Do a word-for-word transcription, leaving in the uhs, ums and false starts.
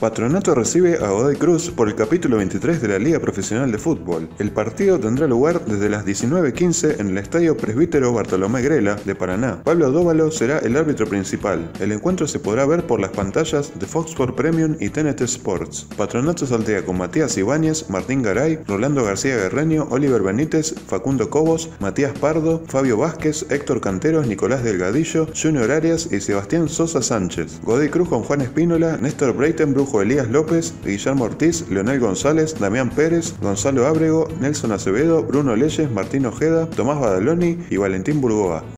Patronato recibe a Godoy Cruz por el capítulo veintitrés de la Liga Profesional de Fútbol. El partido tendrá lugar desde las diecinueve quince en el Estadio Presbítero Bartolomé Grela de Paraná. Pablo Dóvalo será el árbitro principal. El encuentro se podrá ver por las pantallas de Fox Sports Premium y T N T Sports. Patronato saltea con Matías Ibáñez, Martín Garay, Rolando García Guerreño, Oliver Benítez, Facundo Cobos, Matías Pardo, Fabio Vázquez, Héctor Canteros, Nicolás Delgadillo, Junior Arias y Sebastián Sosa Sánchez. Godoy Cruz con Juan Espínola, Néstor Breitenbruch, Elías López, Guillermo Ortiz, Leonel González, Damián Pérez, Gonzalo Ábrego, Nelson Acevedo, Bruno Leyes, Martín Ojeda, Tomás Badaloni y Valentín Burgoa.